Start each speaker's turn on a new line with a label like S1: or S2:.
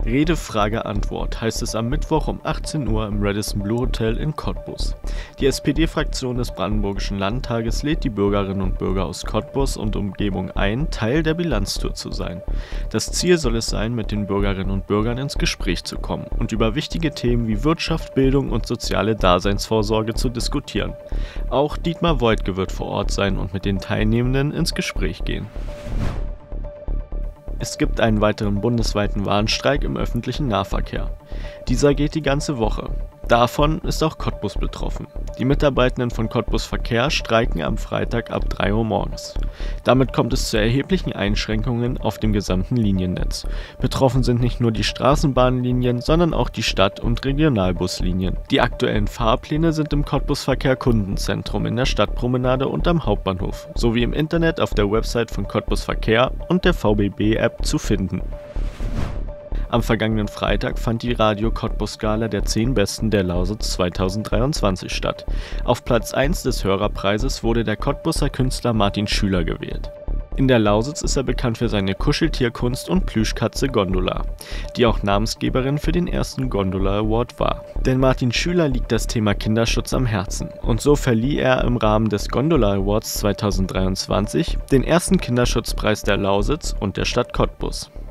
S1: Rede, Frage, Antwort heißt es am Mittwoch um 18 Uhr im Radisson Blu Hotel in Cottbus. Die SPD-Fraktion des Brandenburgischen Landtages lädt die Bürgerinnen und Bürger aus Cottbus und Umgebung ein, Teil der Bilanztour zu sein. Das Ziel soll es sein, mit den Bürgerinnen und Bürgern ins Gespräch zu kommen und über wichtige Themen wie Wirtschaft, Bildung und soziale Daseinsvorsorge zu diskutieren. Auch Dietmar Woidke wird vor Ort sein und mit den Teilnehmenden ins Gespräch gehen. Es gibt einen weiteren bundesweiten Warnstreik im öffentlichen Nahverkehr. Dieser geht die ganze Woche. Davon ist auch Cottbus betroffen. Die Mitarbeitenden von Cottbus Verkehr streiken am Freitag ab 3 Uhr morgens. Damit kommt es zu erheblichen Einschränkungen auf dem gesamten Liniennetz. Betroffen sind nicht nur die Straßenbahnlinien, sondern auch die Stadt- und Regionalbuslinien. Die aktuellen Fahrpläne sind im Cottbus Verkehr Kundenzentrum in der Stadtpromenade und am Hauptbahnhof, sowie im Internet auf der Website von Cottbus Verkehr und der VBB-App zu finden. Am vergangenen Freitag fand die Radio Cottbus Gala der 10 Besten der Lausitz 2023 statt. Auf Platz 1 des Hörerpreises wurde der Cottbuser Künstler Martin Schüler gewählt. In der Lausitz ist er bekannt für seine Kuscheltierkunst und Plüschkatze Gondola, die auch Namensgeberin für den ersten Gondola Award war. Denn Martin Schüler liegt das Thema Kinderschutz am Herzen und so verlieh er im Rahmen des Gondola Awards 2023 den ersten Kinderschutzpreis der Lausitz und der Stadt Cottbus.